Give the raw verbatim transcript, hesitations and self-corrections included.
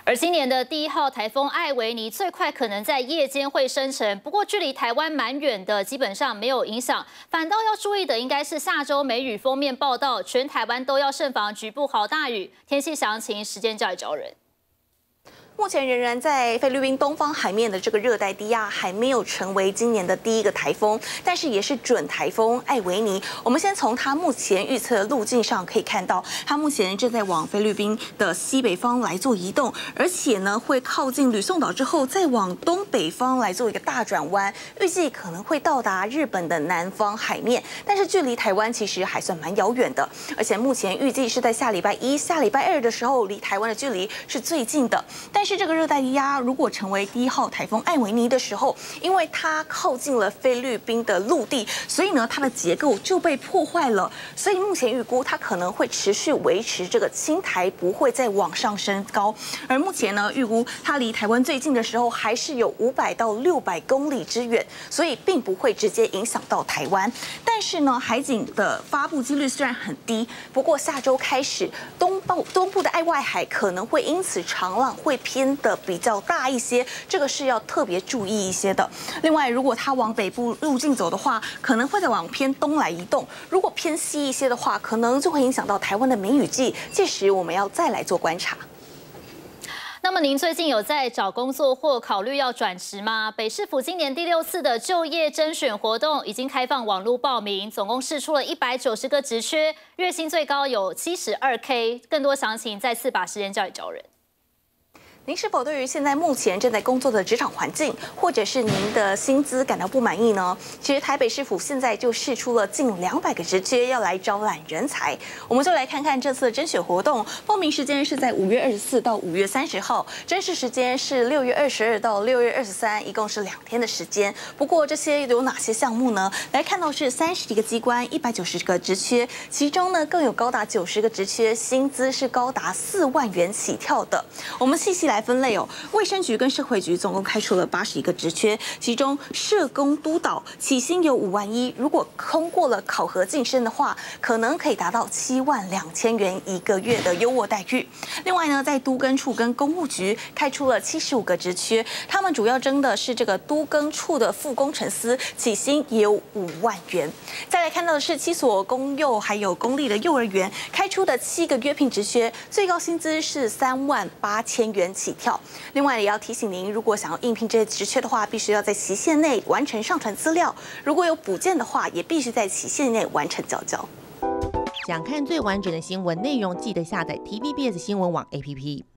而今年的第一号台风艾维尼最快可能在夜间会生成，不过距离台湾蛮远的，基本上没有影响。反倒要注意的应该是下周梅雨封面报道，全台湾都要慎防局部豪大雨。天气详情，时间交给昭仁。 目前仍然在菲律宾东方海面的这个热带低压还没有成为今年的第一个台风，但是也是准台风艾维尼。我们先从它目前预测的路径上可以看到，它目前正在往菲律宾的西北方来做移动，而且呢会靠近吕宋岛之后，再往东北方来做一个大转弯，预计可能会到达日本的南方海面，但是距离台湾其实还算蛮遥远的，而且目前预计是在下礼拜一、下礼拜二的时候，离台湾的距离是最近的，但是。 是这个热带低压如果成为第一号台风艾维尼的时候，因为它靠近了菲律宾的陆地，所以呢它的结构就被破坏了。所以目前预估它可能会持续维持这个轻台，不会再往上升高。而目前呢预估它离台湾最近的时候还是有五百到六百公里之远，所以并不会直接影响到台湾。但是呢海警的发布几率虽然很低，不过下周开始东部东部的爱外海可能会因此长浪会偏。 偏的比较大一些，这个是要特别注意一些的。另外，如果它往北部路径走的话，可能会再往偏东来移动；如果偏西一些的话，可能就会影响到台湾的梅雨季。届时我们要再来做观察。 那么您最近有在找工作或考虑要转职吗？北市府今年第六次的就业甄选活动已经开放网络报名，总共释出了一百九十个职缺，月薪最高有七十二 K。更多详情再次把时间交给昭仁。 您是否对于现在目前正在工作的职场环境，或者是您的薪资感到不满意呢？其实台北市府现在就释出了近两百个职缺，要来招揽人才。我们就来看看这次的甄选活动，报名时间是在五月二十四到五月三十号，甄试时间是六月二十二到六月二十三，一共是两天的时间。不过这些有哪些项目呢？来看到是三十个机关，一百九十个职缺，其中呢更有高达九十个职缺，薪资是高达四万元起跳的。我们细细来 来分类哦，卫生局跟社会局总共开出了八十一个职缺，其中社工督导起薪有五万一，如果通过了考核晋升的话，可能可以达到七万两千元一个月的优渥待遇。另外呢，在都更处跟公务局开出了七十五个职缺，他们主要争的是这个都更处的副工程师，起薪也有五万元。再来看到的是七所公幼还有公立的幼儿园开出的七个约聘职缺，最高薪资是三万八千元起。 起跳。另外也要提醒您，如果想要应聘这些职缺的话，必须要在期限内完成上传资料。如果有补件的话，也必须在期限内完成缴交。 想看最完整的新闻内容，记得下载 T V B S 新闻网 A P P。